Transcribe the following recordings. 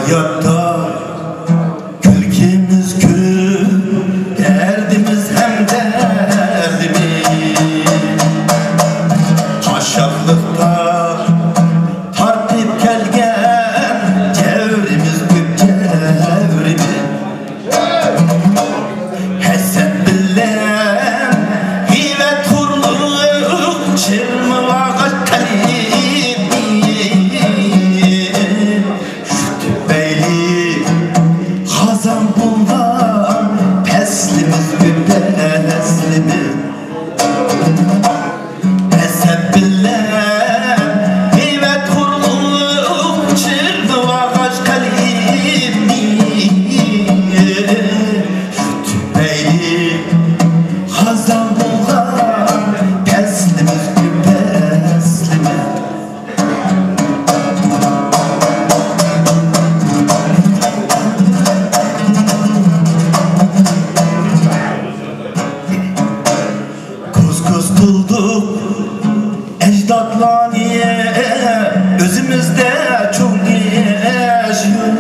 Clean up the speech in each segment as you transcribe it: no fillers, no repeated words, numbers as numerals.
hayatta külkimiz kül, derdimiz hem derdimiz. Haşaflıkta tartip gelgen cevrimiz küp cevrimiz. Hesep bilen hivet hurluk çırmı vagat kalim. Şütü beyli hazan bundan peslimiz küp peslimiz. Hesep bilen hivet hurluk çırmı vagat kalim. Hazan bulgan peslimiz küp peslimiz. Kuz kuz kıldık ecdatla niye özümüzde çok yaşıyor.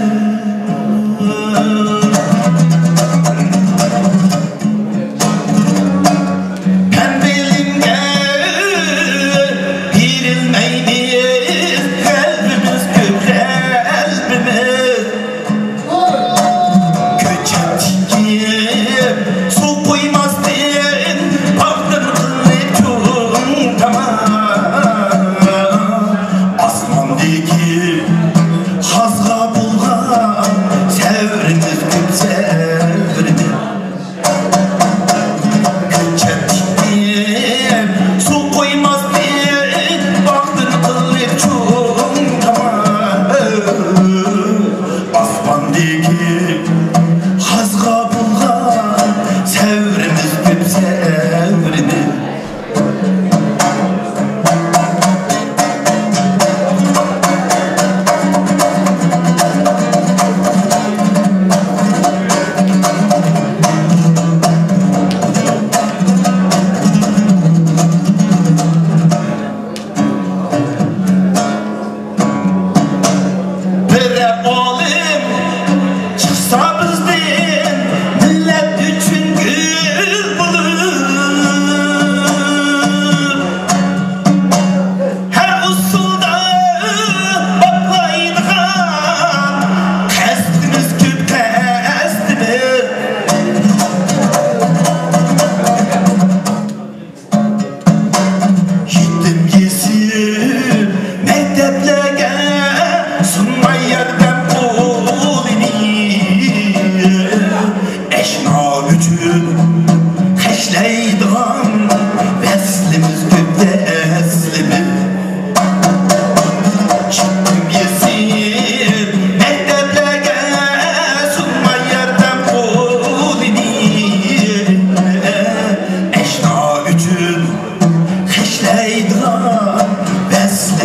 Hazga bulgan sevrimiz küp sevrimiz. Köçettim su koymaz diye baktın kılıp çum tamam. Asmandaki hazga bulgan sevrimiz küp sevrimiz.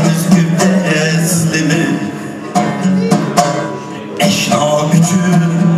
Eşna bütün